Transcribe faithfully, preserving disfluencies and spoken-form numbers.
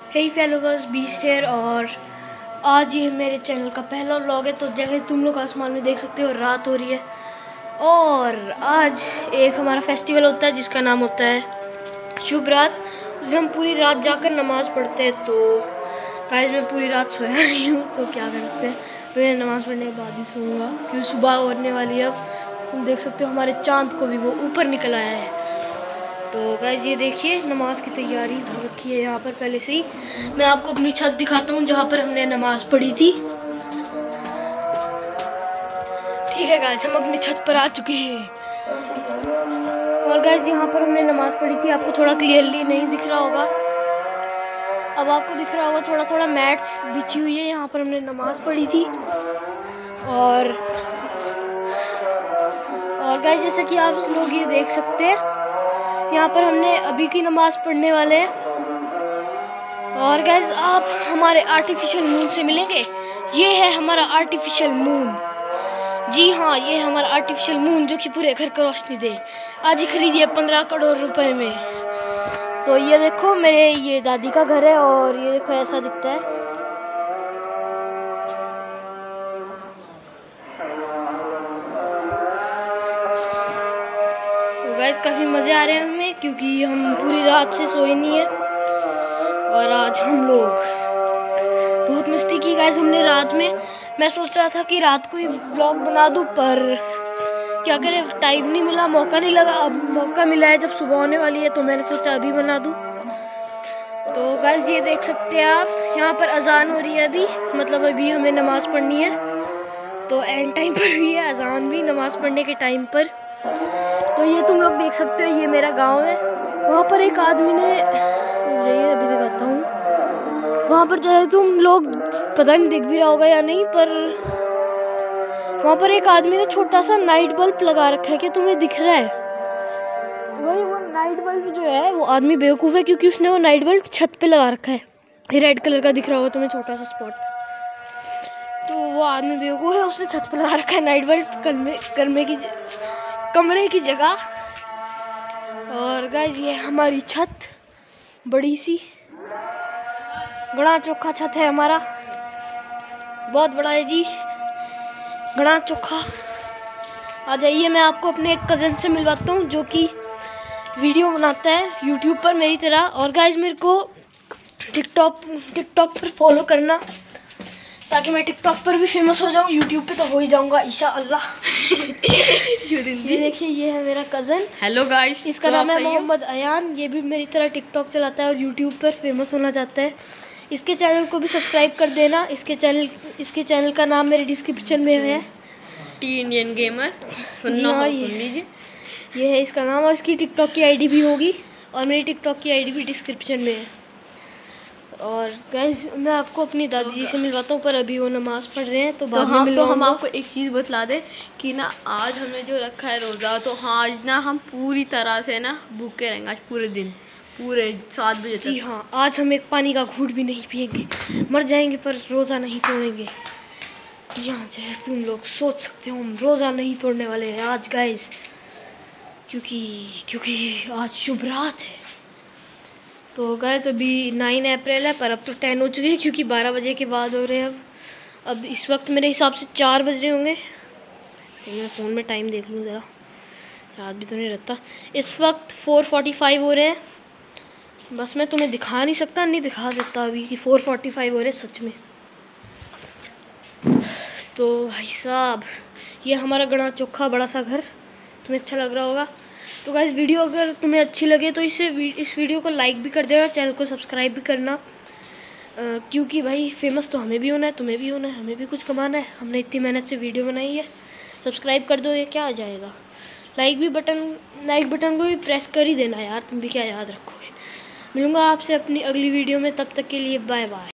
हे followers beast hair, और आज ये मेरे चैनल का पहला व्लॉग है। तो जैसे तुम लोग आसमान में देख सकते हो, रात हो रही है और आज एक हमारा फेस्टिवल होता है जिसका नाम होता है शुभ रात। उस दिन हम पूरी रात जाकर नमाज़ पढ़ते हैं। तो गाइस मैं पूरी रात सोया नहीं हूँ, तो क्या कर सकते हैं, तो मैं नमाज़ पढ़ने के बाद ही सोऊंगा क्योंकि सुबह होने वाली है। अब तुम देख सकते हो हमारे चाँद को भी वो ऊपर निकल आया है। तो गाइस ये देखिए नमाज की तैयारी हो रखी है यहाँ पर पहले से ही। मैं आपको अपनी छत दिखाता हूँ जहाँ पर हमने नमाज पढ़ी थी। ठीक है गाइस, हम अपनी छत पर आ चुके हैं और गाइस यहाँ पर हमने नमाज पढ़ी थी। आपको थोड़ा क्लियरली नहीं दिख रहा होगा, अब आपको दिख रहा होगा थोड़ा थोड़ा। मैट्स बिछी हुई है, यहाँ पर हमने नमाज पढ़ी थी। और और गाइस जैसा कि आप लोग ये देख सकते हैं, यहाँ पर हमने अभी की नमाज पढ़ने वाले हैं। और गाइस आप हमारे आर्टिफिशियल मून से मिलेंगे। ये है हमारा आर्टिफिशियल मून, जी हाँ ये है हमारा आर्टिफिशियल मून जो कि पूरे घर को रोशनी दे। आज ही खरीदी है पंद्रह करोड़ रुपए में। तो ये देखो मेरे ये दादी का घर है और ये देखो ऐसा दिखता है। गाइस काफ़ी मज़े आ रहे हैं हमें क्योंकि हम पूरी रात से सोए नहीं है और आज हम लोग बहुत मस्ती की गाइस हमने रात में। मैं सोच रहा था कि रात को ही ब्लॉग बना दूं, पर क्या करें, टाइम नहीं मिला, मौका नहीं लगा। अब मौका मिला है जब सुबह होने वाली है तो मैंने सोचा अभी बना दूं। तो गाइस ये देख सकते हैं आप, यहाँ पर अजान हो रही है अभी, मतलब अभी हमें नमाज़ पढ़नी है। तो एंड टाइम पर हुई है अजान भी, नमाज़ पढ़ने के टाइम पर। तो ये तुम लोग देख सकते हो, ये मेरा गांव है। वहाँ पर एक आदमी ने, ये अभी दिखाता हूँ, वहाँ पर चाहे तुम लोग पता नहीं दिख भी रहा होगा या नहीं, पर वहाँ पर एक आदमी ने छोटा सा नाइट बल्ब लगा रखा है। क्या तुम्हें दिख रहा है? तो वही वो नाइट बल्ब जो है, वो आदमी बेवकूफ़ है क्योंकि उसने वो नाइट बल्ब छत पे लगा रखा है। ये रेड कलर का दिख रहा होगा तुम्हें, छोटा सा स्पॉट। तो वो आदमी बेवकूफ़ है, उसने छत पे लगा रखा है नाइट बल्ब कमरे कमरे की कमरे की जगह। और गाइस ये हमारी छत बड़ी सी घना चोखा छत है हमारा, बहुत बड़ा है जी, घना चोखा। आ जाइए मैं आपको अपने एक कज़न से मिलवाता हूँ जो कि वीडियो बनाता है यूट्यूब पर मेरी तरह। और गाइस मेरे को टिकटॉक टिकटॉक पर फॉलो करना ताकि मैं टिकटॉक पर भी फेमस हो जाऊँ। यूट्यूब पे तो हो ही जाऊँगा इंशाअल्लाह। ये देखिए ये है मेरा कज़न। हेलो गाइस, इसका नाम है मोहम्मद अयान। ये भी मेरी तरह टिकटॉक चलाता है और यूट्यूब पर फेमस होना चाहता है। इसके चैनल को भी सब्सक्राइब कर देना। इसके चैनल इसके चैनल का नाम मेरे डिस्क्रिप्शन में है, टी इंडियन गेमर। सुनना हो सुन लीजिए, ये है इसका नाम। और इसकी टिकटॉक की आईडी भी होगी और मेरी टिकटॉक की आईडी भी डिस्क्रिप्शन में है। और गाइस मैं आपको अपनी दादी जी से मिलवाता हूँ, पर अभी वो नमाज पढ़ रहे हैं तो बाद तो में हम तो हम मिलवाऊंगा। आपको एक चीज़ बतला दें कि ना आज हमने जो रखा है रोज़ा, तो हाँ आज ना हम पूरी तरह से ना भूखे रहेंगे आज पूरे दिन, पूरे सात बजे तक। जी हाँ, आज हम एक पानी का घूंट भी नहीं पिएंगे, मर जाएंगे पर रोज़ा नहीं तोड़ेंगे। जी हाँ, जैसे तुम लोग सोच सकते हो हम रोज़ा नहीं तोड़ने वाले हैं आज गाइस, क्योंकि क्योंकि आज शुभ रात है। तो गाइस अभी नाइन अप्रैल है, पर अब तो टेन हो चुकी है क्योंकि बारह बजे के बाद हो रहे हैं। अब अब इस वक्त मेरे हिसाब से चार बज रहे होंगे। तो मैं फ़ोन में टाइम देख लूँ ज़रा, याद भी तो नहीं रहता। इस वक्त फोर फोर्टी फाइव हो रहे हैं, बस मैं तुम्हें दिखा नहीं सकता, नहीं दिखा सकता अभी कि फोर फोर्टी फाइव हो रहे हैं सच में। तो भाई साहब ये हमारा गणा चोखा बड़ा सा घर, तुम्हें अच्छा लग रहा होगा। तो गाइस वीडियो अगर तुम्हें अच्छी लगे तो इसे इस वीडियो को लाइक भी कर देना, चैनल को सब्सक्राइब भी करना, आ, क्योंकि भाई फेमस तो हमें भी होना है, तुम्हें भी होना है, हमें भी कुछ कमाना है। हमने इतनी मेहनत से वीडियो बनाई है। सब्सक्राइब कर दो, ये क्या आ जाएगा। लाइक भी बटन लाइक बटन को भी प्रेस कर ही देना यार, तुम भी क्या याद रखोगे। मिलूँगा आपसे अपनी अगली वीडियो में, तब तक के लिए बाय बाय।